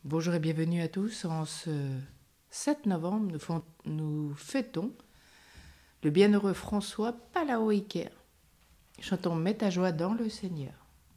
Bonjour et bienvenue à tous. En ce 7 novembre, nous fêtons le bienheureux François Palao-Iker. Chantons Mets ta joie dans le Seigneur.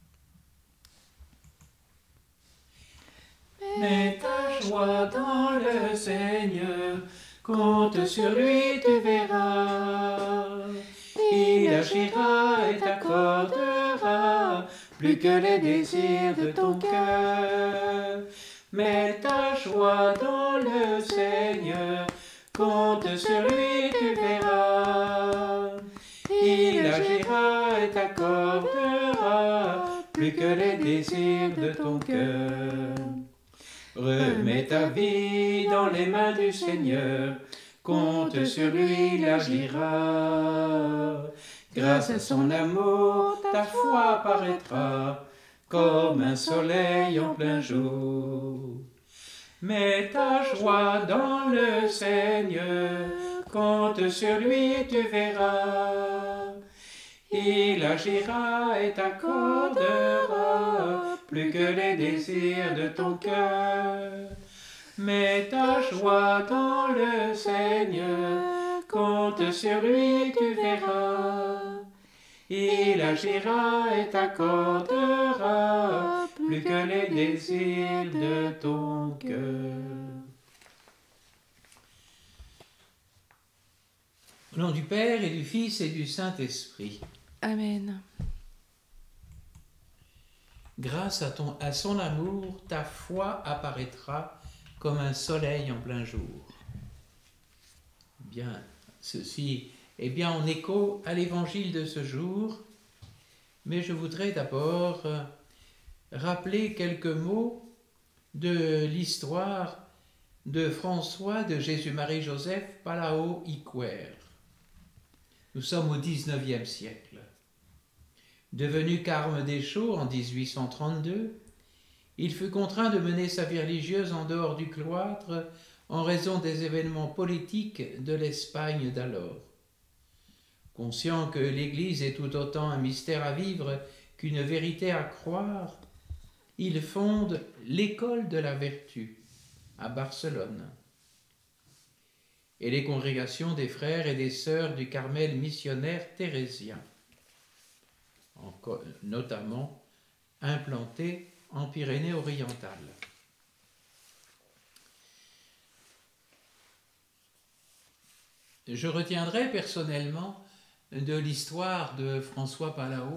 Mets ta joie dans le Seigneur, compte sur lui, tu verras. Il agira et t'accordera plus que les désirs de ton cœur. Mets ta joie dans le Seigneur, compte sur lui, tu verras. Il agira et t'accordera plus que les désirs de ton cœur. Remets ta vie dans les mains du Seigneur, compte sur lui, il agira. Grâce à son amour, ta foi paraîtra comme un soleil en plein jour. Mets ta joie dans le Seigneur, compte sur lui, tu verras. Il agira et t'accordera plus que les désirs de ton cœur. Mets ta joie dans le Seigneur, compte sur lui, tu verras. Il agira et t'accordera plus que les désirs de ton cœur. Au nom du Père et du Fils et du Saint-Esprit. Amen. Grâce à son amour, ta foi apparaîtra comme un soleil en plein jour. Bien, ceci est bien en écho à l'évangile de ce jour, mais je voudrais d'abord rappeler quelques mots de l'histoire de François de Jésus-Marie-Joseph Palao-Iker. Nous sommes au XIXe siècle. Devenu carme des Chaux en 1832, il fut contraint de mener sa vie religieuse en dehors du cloître en raison des événements politiques de l'Espagne d'alors. Conscient que l'Église est tout autant un mystère à vivre qu'une vérité à croire, il fonde l'École de la Vertu à Barcelone et les congrégations des frères et des sœurs du Carmel missionnaire thérésien, notamment implantées en Pyrénées-Orientales. Je retiendrai personnellement de l'histoire de François Palao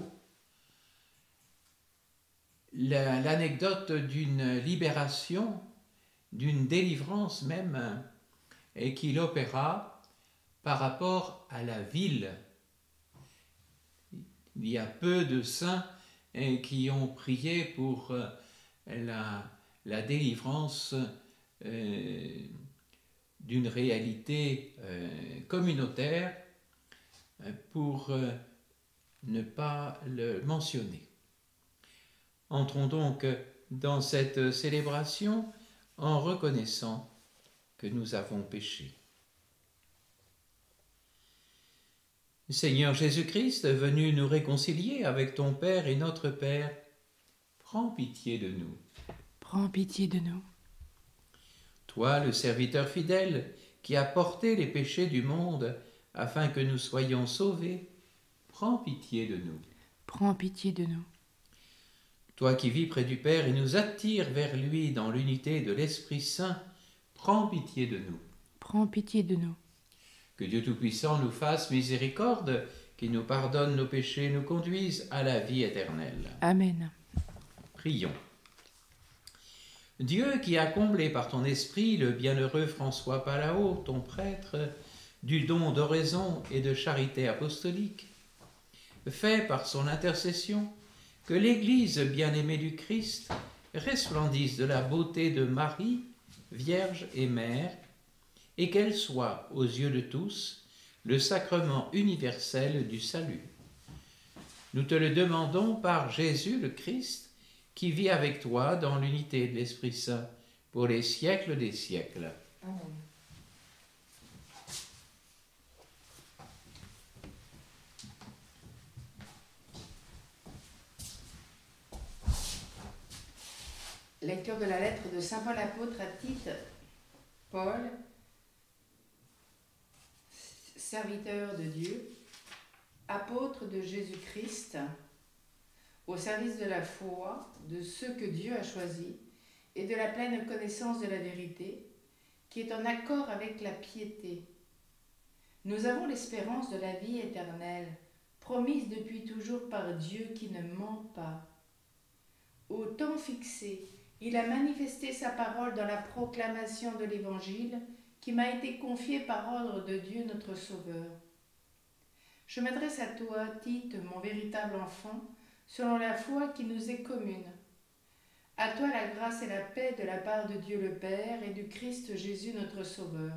l'anecdote d'une libération, d'une délivrance même, et qu'il opéra par rapport à la ville. Il y a peu de saints qui ont prié pour la délivrance d'une réalité communautaire pour ne pas le mentionner. Entrons donc dans cette célébration en reconnaissant que nous avons péché. Seigneur Jésus-Christ, venu nous réconcilier avec ton Père et notre Père, prends pitié de nous. Prends pitié de nous. Toi, le serviteur fidèle, qui a porté les péchés du monde afin que nous soyons sauvés, prends pitié de nous. Prends pitié de nous. Toi qui vis près du Père et nous attires vers lui dans l'unité de l'Esprit Saint, prends pitié de nous. Prends pitié de nous. Que Dieu Tout-Puissant nous fasse miséricorde, qu'il nous pardonne nos péchés et nous conduise à la vie éternelle. Amen. Prions. Dieu qui a comblé par ton esprit le bienheureux François Palao, ton prêtre, du don d'oraison et de charité apostolique, fais par son intercession que l'Église bien-aimée du Christ resplendisse de la beauté de Marie, Vierge et Mère, et qu'elle soit, aux yeux de tous, le sacrement universel du salut. Nous te le demandons par Jésus le Christ, qui vit avec toi dans l'unité de l'Esprit Saint, pour les siècles des siècles. Amen. Lecture de la lettre de saint Paul apôtre à Tite. Paul, serviteur de Dieu, apôtre de Jésus-Christ, au service de la foi de ceux que Dieu a choisis et de la pleine connaissance de la vérité, qui est en accord avec la piété. Nous avons l'espérance de la vie éternelle, promise depuis toujours par Dieu qui ne ment pas. Au temps fixé, il a manifesté sa parole dans la proclamation de l'Évangile qui m'a été confiée par ordre de Dieu notre Sauveur. Je m'adresse à toi, Tite, mon véritable enfant, selon la foi qui nous est commune. À toi la grâce et la paix de la part de Dieu le Père et du Christ Jésus notre Sauveur.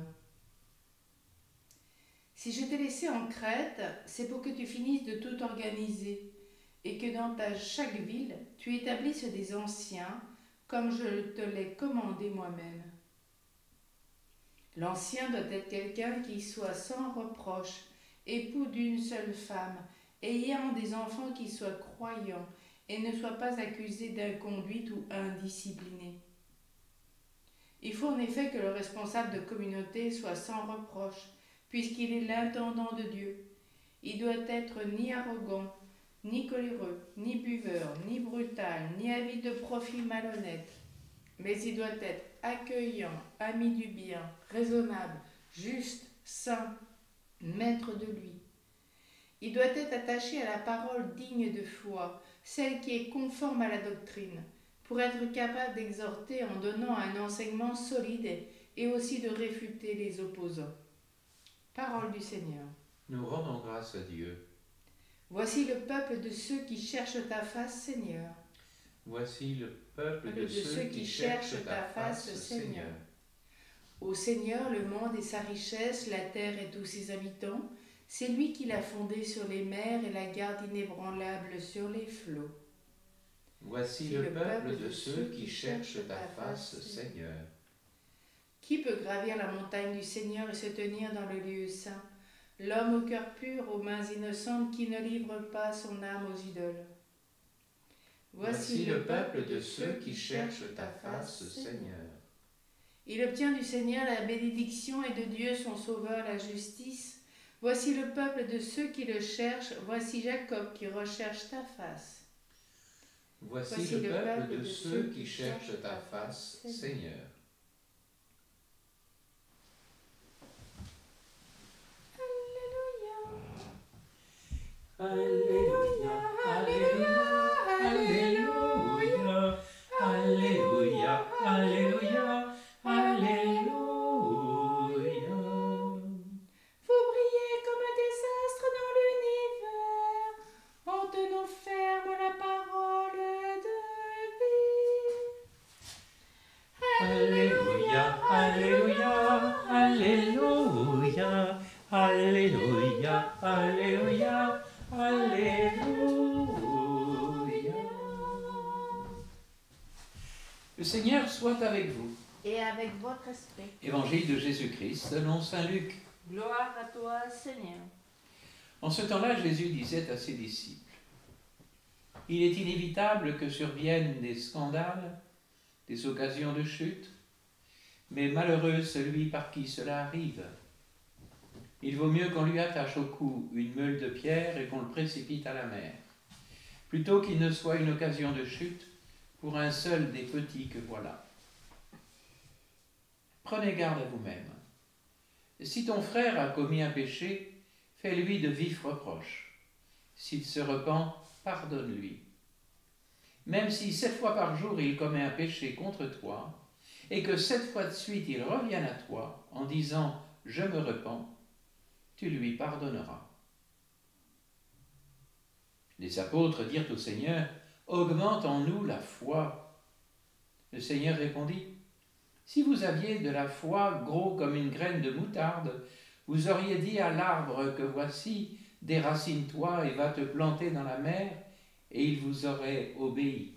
Si je t'ai laissé en Crète, c'est pour que tu finisses de tout organiser et que dans chaque ville, tu établisses des anciens, comme je te l'ai commandé moi-même. L'ancien doit être quelqu'un qui soit sans reproche, époux d'une seule femme, ayant des enfants qui soient croyants et ne soient pas accusés d'inconduite ou indisciplinés. Il faut en effet que le responsable de communauté soit sans reproche, puisqu'il est l'intendant de Dieu. Il doit être ni arrogant, ni coléreux, ni buveur, ni brutal, ni avide de profit malhonnête. Mais il doit être accueillant, ami du bien, raisonnable, juste, saint, maître de lui. Il doit être attaché à la parole digne de foi, celle qui est conforme à la doctrine, pour être capable d'exhorter en donnant un enseignement solide et aussi de réfuter les opposants. Parole du Seigneur. Nous rendons grâce à Dieu. Voici le peuple de ceux qui cherchent ta face, Seigneur. Voici le peuple de ceux qui cherchent ta face, Seigneur. Ô Seigneur, le monde et sa richesse, la terre et tous ses habitants, c'est lui qui l'a fondé sur les mers et la garde inébranlable sur les flots. Voici le peuple de ceux qui cherchent ta face, Seigneur. Qui peut gravir la montagne du Seigneur et se tenir dans le lieu saint? L'homme au cœur pur, aux mains innocentes, qui ne livre pas son âme aux idoles. Voici le peuple de ceux qui cherchent ta face, Seigneur. Il obtient du Seigneur la bénédiction et de Dieu son Sauveur la justice. Voici le peuple de ceux qui le cherchent, voici Jacob qui recherche ta face. Voici le peuple de ceux qui cherchent ta face, Seigneur. Alléluia, Alléluia, Alléluia, Alléluia, Alléluia, Alléluia. Vous brillez comme des astres dans l'univers, en tenant ferme la parole de vie. Alléluia, Alléluia, Alléluia, Alléluia, Alléluia, Alléluia. Le Seigneur soit avec vous. Et avec votre esprit. Évangile de Jésus-Christ selon saint Luc. Gloire à toi, Seigneur. En ce temps-là, Jésus disait à ses disciples: il est inévitable que surviennent des scandales, des occasions de chute, mais malheureux celui par qui cela arrive. Il vaut mieux qu'on lui attache au cou une meule de pierre et qu'on le précipite à la mer, plutôt qu'il ne soit une occasion de chute pour un seul des petits que voilà. Prenez garde à vous-même. Si ton frère a commis un péché, fais-lui de vifs reproches. S'il se repent, pardonne-lui. Même si 7 fois par jour il commet un péché contre toi, et que 7 fois de suite il revienne à toi en disant « je me repens », tu lui pardonneras. Les apôtres dirent au Seigneur: augmente en nous la foi. Le Seigneur répondit: si vous aviez de la foi gros comme une graine de moutarde, vous auriez dit à l'arbre que voici, déracine-toi et va te planter dans la mer, et il vous aurait obéi.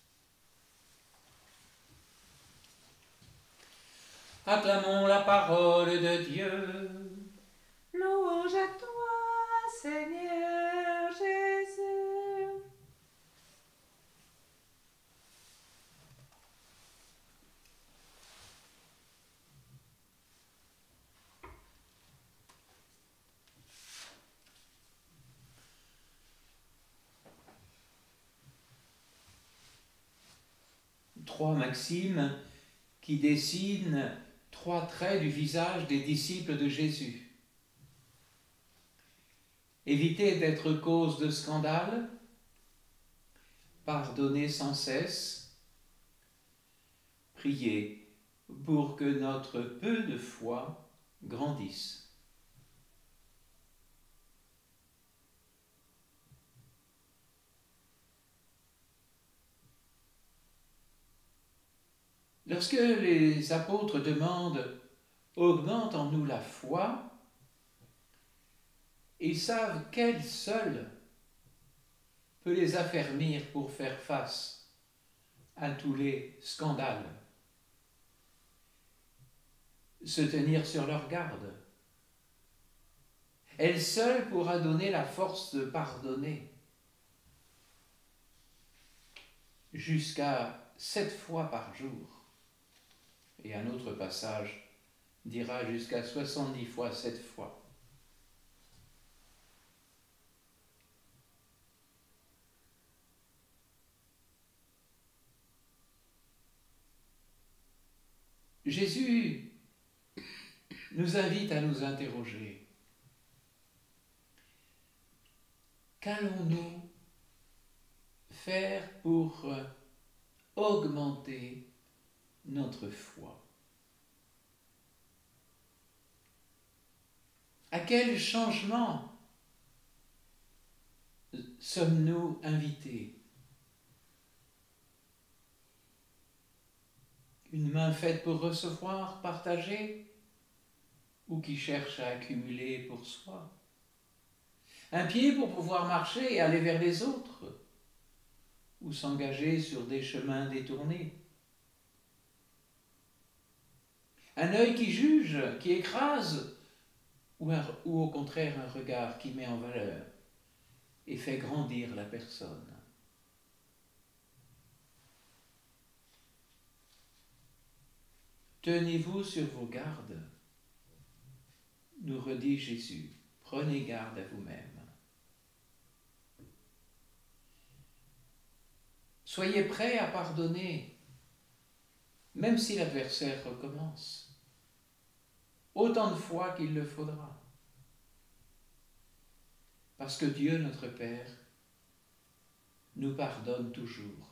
Acclamons la parole de Dieu. Louange à toi, Seigneur Jésus. 3 maximes qui dessinent 3 traits du visage des disciples de Jésus. Éviter d'être cause de scandale, pardonner sans cesse, prier pour que notre peu de foi grandisse. Lorsque les apôtres demandent « Augmente en nous la foi », ils savent qu'elle seule peut les affermir pour faire face à tous les scandales. Se tenir sur leur garde. Elle seule pourra donner la force de pardonner. Jusqu'à 7 fois par jour. Et un autre passage dira jusqu'à 70 fois 7 fois. Jésus nous invite à nous interroger. Qu'allons-nous faire pour augmenter notre foi? À quel changement sommes-nous invités? Une main faite pour recevoir, partager, ou qui cherche à accumuler pour soi? Un pied pour pouvoir marcher et aller vers les autres, ou s'engager sur des chemins détournés? Un œil qui juge, qui écrase, ou au contraire un regard qui met en valeur et fait grandir la personne? Tenez-vous sur vos gardes, nous redit Jésus. Prenez garde à vous-même. Soyez prêts à pardonner, même si l'adversaire recommence, autant de fois qu'il le faudra. Parce que Dieu, notre Père, nous pardonne toujours.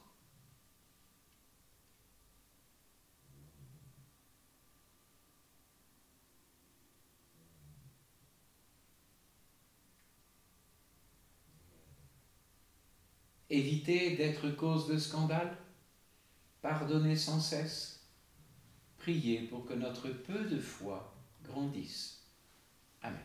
Éviter d'être cause de scandale, pardonner sans cesse, prier pour que notre peu de foi grandisse. Amen.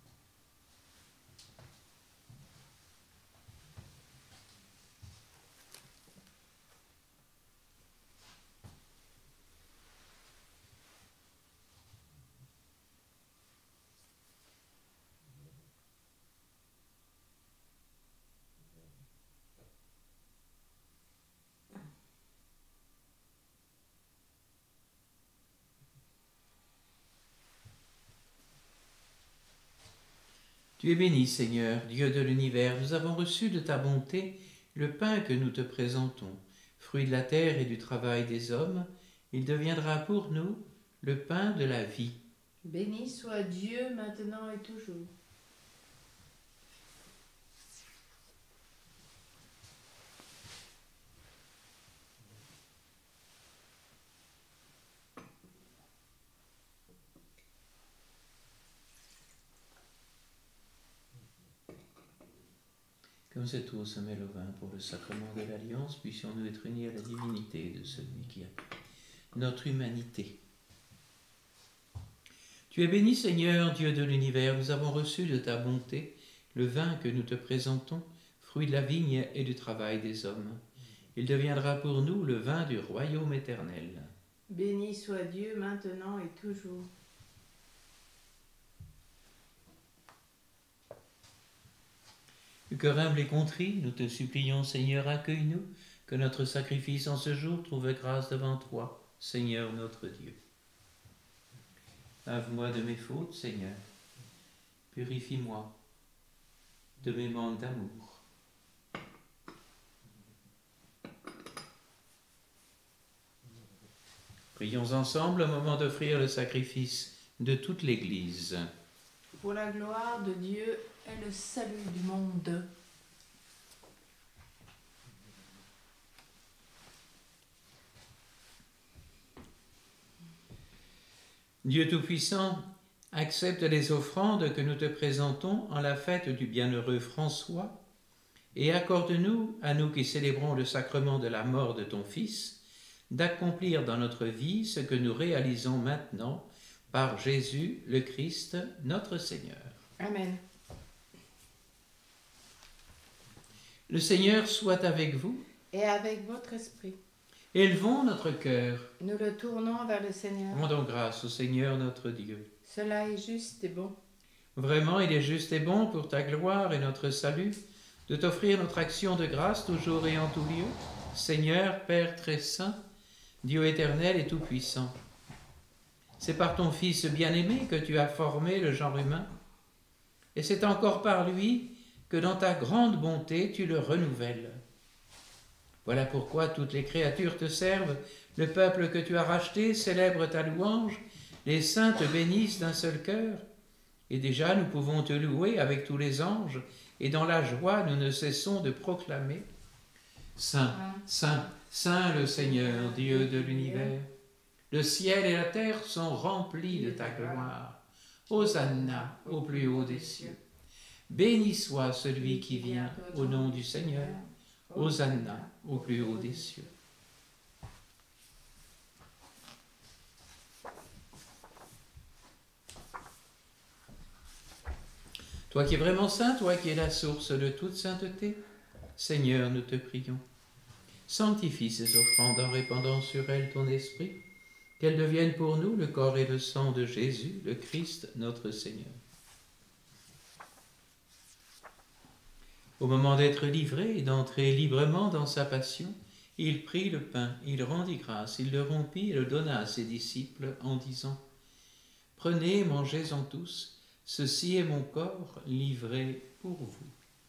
Tu es béni, Seigneur, Dieu de l'univers. Nous avons reçu de ta bonté le pain que nous te présentons, fruit de la terre et du travail des hommes. Il deviendra pour nous le pain de la vie. Béni soit Dieu maintenant et toujours. Comme cette eau se mêle au vin pour le sacrement de l'Alliance, puissions-nous être unis à la divinité de celui qui a notre humanité. Tu es béni, Seigneur, Dieu de l'univers. Nous avons reçu de ta bonté le vin que nous te présentons, fruit de la vigne et du travail des hommes. Il deviendra pour nous le vin du royaume éternel. Béni soit Dieu maintenant et toujours. Du cœur humble et contrit, nous te supplions, Seigneur, accueille-nous, que notre sacrifice en ce jour trouve grâce devant toi, Seigneur notre Dieu. Lave-moi de mes fautes, Seigneur. Purifie-moi de mes manques d'amour. Prions ensemble au moment d'offrir le sacrifice de toute l'Église. Pour la gloire de Dieu et le salut du monde. Dieu Tout-Puissant, accepte les offrandes que nous te présentons en la fête du bienheureux François et accorde-nous, à nous qui célébrons le sacrement de la mort de ton Fils, d'accomplir dans notre vie ce que nous réalisons maintenant par Jésus le Christ, notre Seigneur. Amen. Le Seigneur soit avec vous. Et avec votre esprit, Élevons notre cœur. nous le tournons vers le Seigneur. Rendons grâce au Seigneur notre Dieu. Cela est juste et bon. Vraiment, il est juste et bon pour ta gloire et notre salut de t'offrir notre action de grâce toujours et en tout lieu, Seigneur, Père très saint, Dieu éternel et tout-puissant. C'est par ton Fils bien-aimé que tu as formé le genre humain, et c'est encore par lui que dans ta grande bonté tu le renouvelles. Voilà pourquoi toutes les créatures te servent, le peuple que tu as racheté célèbre ta louange, les saints te bénissent d'un seul cœur, et déjà nous pouvons te louer avec tous les anges, et dans la joie nous ne cessons de proclamer « Saint, Saint, Saint le Seigneur, Dieu de l'univers, le ciel et la terre sont remplis de ta gloire. Hosanna au plus haut des cieux. Béni soit celui qui vient au nom du Seigneur. Hosanna au plus haut des cieux. » Toi qui es vraiment saint, toi qui es la source de toute sainteté, Seigneur, nous te prions. Sanctifie ces offrandes en répandant sur elles ton esprit, qu'elles deviennent pour nous le corps et le sang de Jésus, le Christ, notre Seigneur. Au moment d'être livré et d'entrer librement dans sa passion, il prit le pain, il rendit grâce, il le rompit et le donna à ses disciples en disant « Prenez, mangez-en tous, ceci est mon corps livré pour vous. »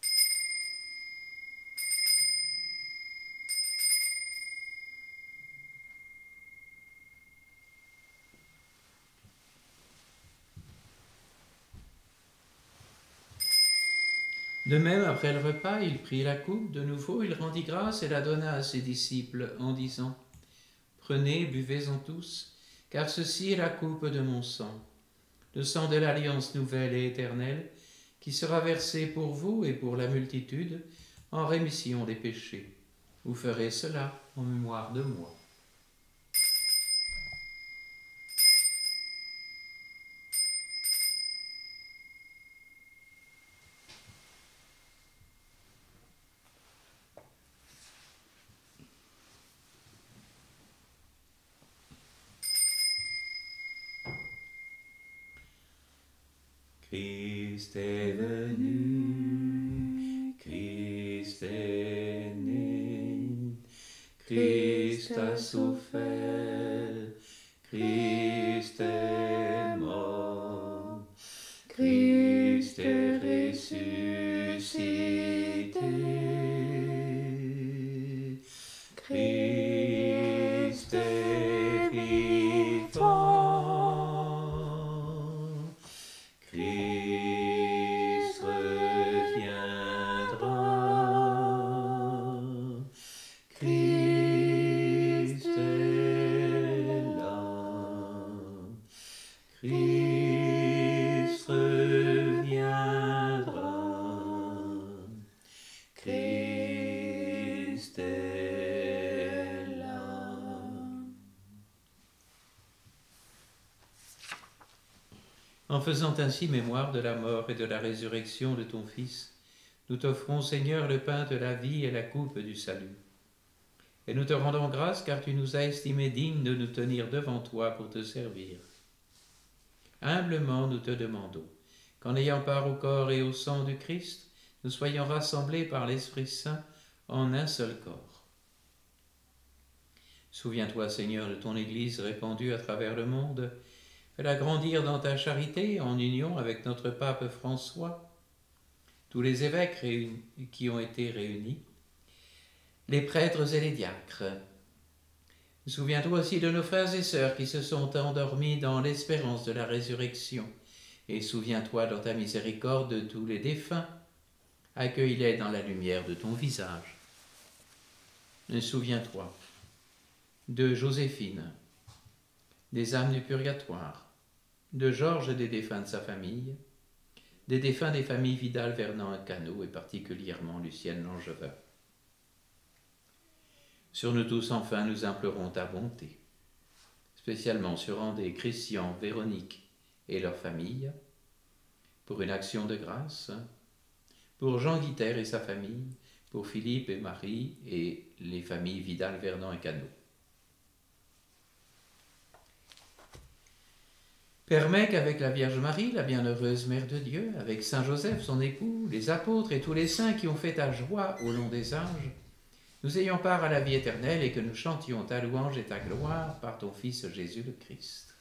De même, après le repas, il prit la coupe, de nouveau il rendit grâce et la donna à ses disciples en disant « Prenez, buvez-en tous, car ceci est la coupe de mon sang, le sang de l'alliance nouvelle et éternelle, qui sera versé pour vous et pour la multitude en rémission des péchés. Vous ferez cela en mémoire de moi. » Christ est venu, Christ est né, Christ a souffert, Christ est mort, Christ est ressuscité, Christ est vivant. En faisant ainsi mémoire de la mort et de la résurrection de ton Fils, nous t'offrons, Seigneur, le pain de la vie et la coupe du salut. Et nous te rendons grâce car tu nous as estimés dignes de nous tenir devant toi pour te servir. Humblement nous te demandons, qu'en ayant part au corps et au sang du Christ, nous soyons rassemblés par l'Esprit Saint en un seul corps. Souviens-toi, Seigneur, de ton Église répandue à travers le monde. Fais-la grandir dans ta charité en union avec notre pape François, tous les évêques qui ont été réunis, les prêtres et les diacres. Souviens-toi aussi de nos frères et sœurs qui se sont endormis dans l'espérance de la résurrection. Et souviens-toi dans ta miséricorde de tous les défunts. Accueille-les dans la lumière de ton visage. Souviens-toi de Joséphine, des âmes du purgatoire, de Georges et des défunts de sa famille, des défunts des familles Vidal, Vernant et Cano, et particulièrement Lucienne Langevin. Sur nous tous, enfin, nous implorons ta bonté, spécialement sur André, Christian, Véronique et leurs familles, pour une action de grâce, pour Jean Guiter et sa famille, pour Philippe et Marie et les familles Vidal, Vernant et Cano. Permets qu'avec la Vierge Marie, la bienheureuse Mère de Dieu, avec Saint Joseph, son époux, les apôtres et tous les saints qui ont fait ta joie au long des âges, nous ayons part à la vie éternelle et que nous chantions ta louange et ta gloire par ton Fils Jésus le Christ.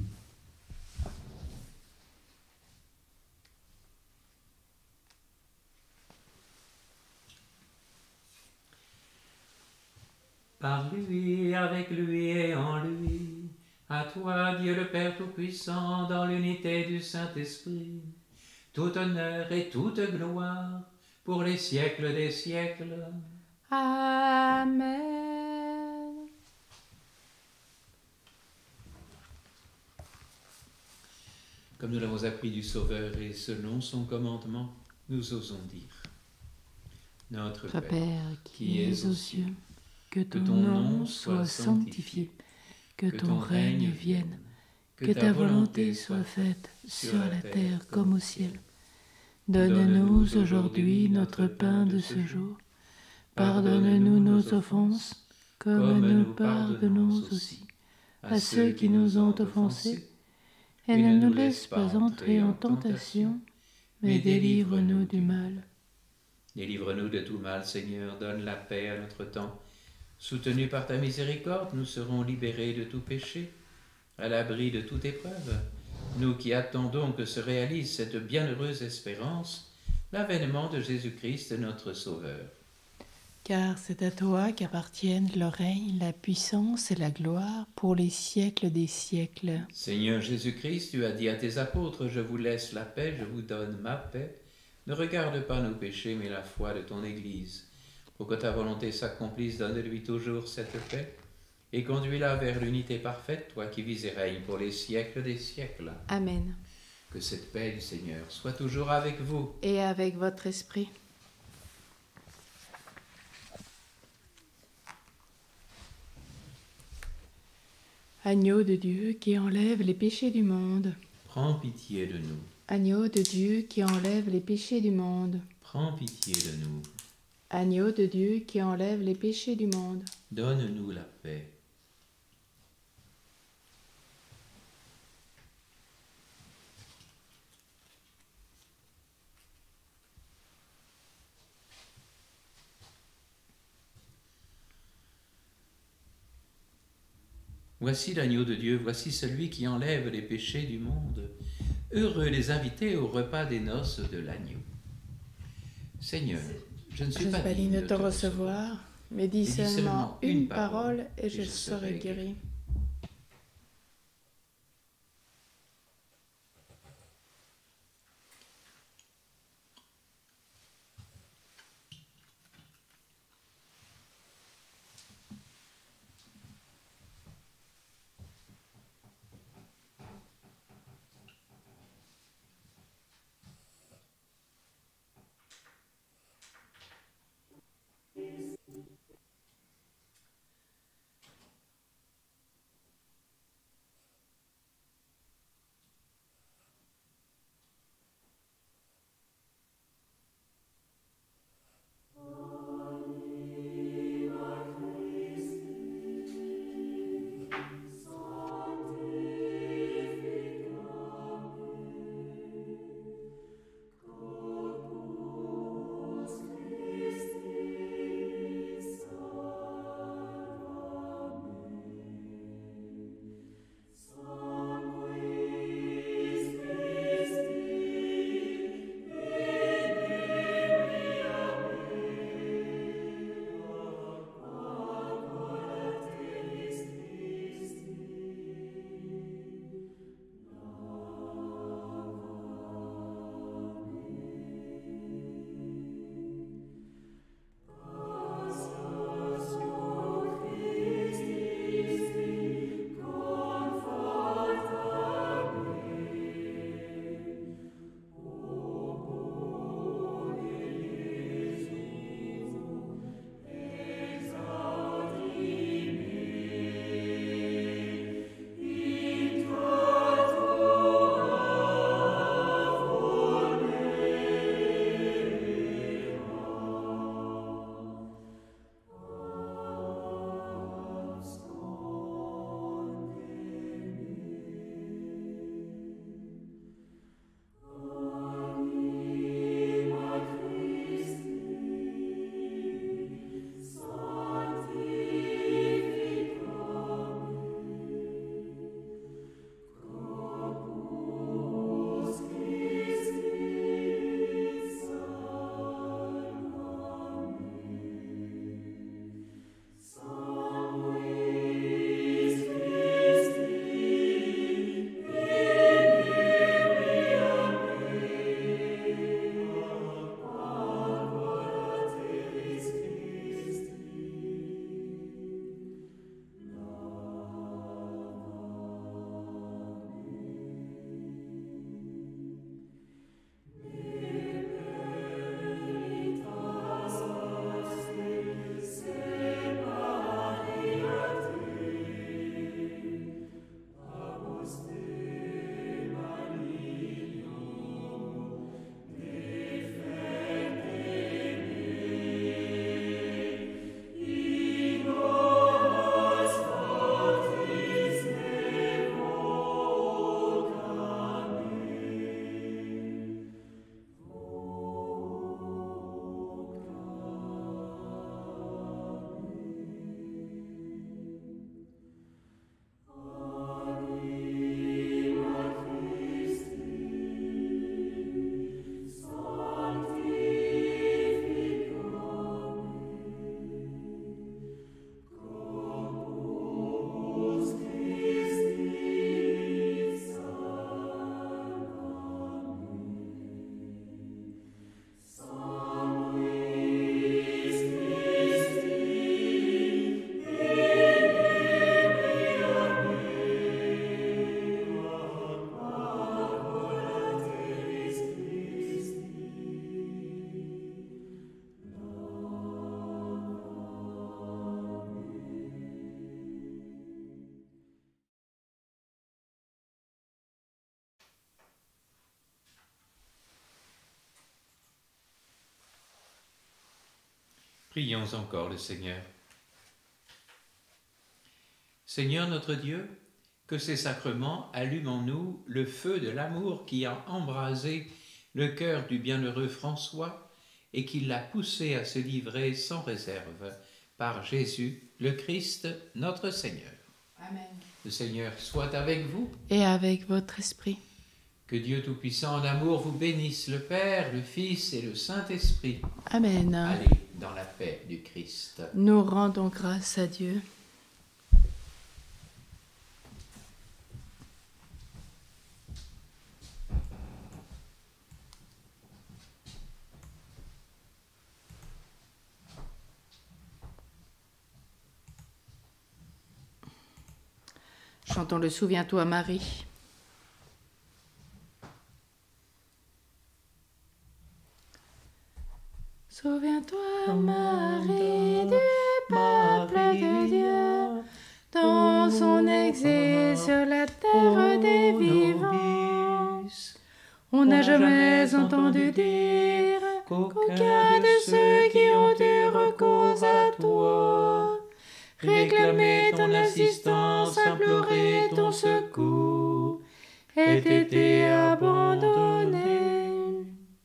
Par lui, avec lui et en lui, à toi, Dieu le Père Tout-Puissant, dans l'unité du Saint-Esprit, tout honneur et toute gloire pour les siècles des siècles. Amen. Comme nous l'avons appris du Sauveur et selon son commandement, nous osons dire: Notre Père qui es aux cieux, que ton nom soit sanctifié, que ton règne vienne, que ta volonté soit faite sur la terre comme au ciel. Donne-nous aujourd'hui notre pain de ce jour. Pardonne-nous nos offenses, comme nous pardonnons aussi à ceux qui nous ont offensés. Et ne nous laisse pas entrer en tentation, mais délivre-nous du mal. Délivre-nous de tout mal, Seigneur, donne la paix à notre temps. Soutenus par ta miséricorde, nous serons libérés de tout péché, à l'abri de toute épreuve. Nous qui attendons que se réalise cette bienheureuse espérance, l'avènement de Jésus-Christ, notre Sauveur. Car c'est à toi qu'appartiennent le règne, la puissance et la gloire pour les siècles des siècles. Seigneur Jésus-Christ, tu as dit à tes apôtres: je vous laisse la paix, je vous donne ma paix. Ne regarde pas nos péchés, mais la foi de ton Église. Pour que ta volonté s'accomplisse, donne-lui toujours cette paix, et conduis-la vers l'unité parfaite, toi qui vis et règnes pour les siècles des siècles. Amen. Que cette paix du Seigneur soit toujours avec vous. Et avec votre esprit. Agneau de Dieu qui enlève les péchés du monde. Prends pitié de nous. Agneau de Dieu qui enlève les péchés du monde. Prends pitié de nous. Agneau de Dieu qui enlève les péchés du monde. Donne-nous la paix. Voici l'agneau de Dieu, voici celui qui enlève les péchés du monde. Heureux les invités au repas des noces de l'agneau. Seigneur, je ne suis pas digne de te recevoir, mais dis seulement une parole et je serai guéri. Prions encore le Seigneur. Seigneur notre Dieu, que ces sacrements allument en nous le feu de l'amour qui a embrasé le cœur du bienheureux François et qui l'a poussé à se livrer sans réserve par Jésus, le Christ, notre Seigneur. Amen. Le Seigneur soit avec vous. Et avec votre esprit. Que Dieu Tout-Puissant en amour vous bénisse, le Père, le Fils et le Saint-Esprit. Amen. Allez dans la paix du Christ. Nous rendons grâce à Dieu. Chantons le Souviens-toi Marie. Souviens-toi Marie du peuple de Dieu, dans son exil sur la terre des vivants. On n'a jamais entendu dire qu'aucun de ceux qui ont eu recours à toi réclamer ton assistance, implorer ton secours, ait été abandonné.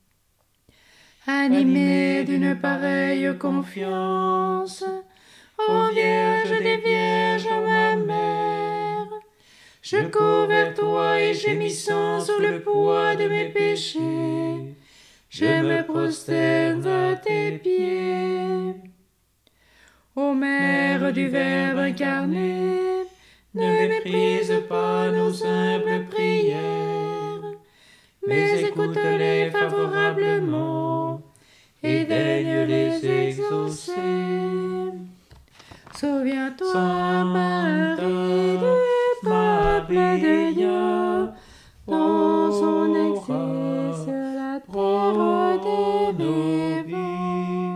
Animé d'une pareille confiance, ô Vierge des Vierges, ma mère, je cours vers toi et gémissant sous le poids de mes péchés, je me prosterne à tes pieds. Ô Mère du Verbe incarné, ne méprise pas nos humbles prières, mais écoute-les favorablement et daigne les exaucer. Souviens-toi, Marie, du peuple de Dieu, dans son exil sur la terre des vivants.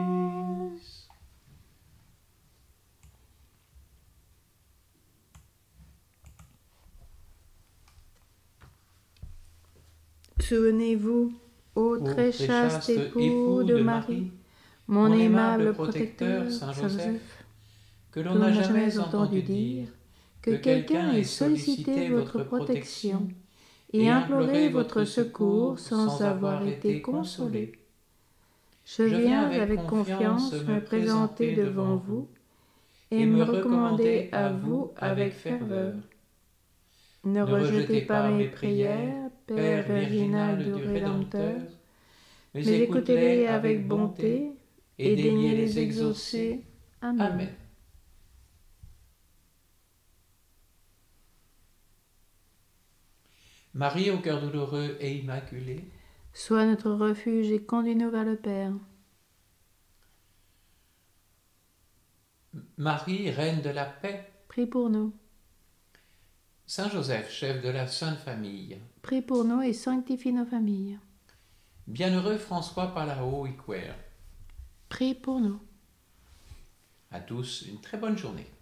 Souvenez-vous, ô très chaste époux de Marie, mon aimable protecteur, Saint Joseph, que l'on n'a jamais entendu dire que quelqu'un ait sollicité votre protection et imploré votre secours sans avoir été consolé. Je viens avec confiance me présenter devant vous et me recommander à vous avec ferveur. Ne rejetez pas mes prières, Père virginal du Rédempteur, mais écoutez-les avec bonté et daignez les exaucer. Amen. Amen. Marie au cœur douloureux et immaculé, sois notre refuge et conduis-nous vers le Père. Marie, reine de la paix, Prie pour nous. Saint Joseph, chef de la Sainte Famille, Prie pour nous et sanctifie nos familles. bienheureux François Palao Iquer. Prie pour nous. À tous, une très bonne journée.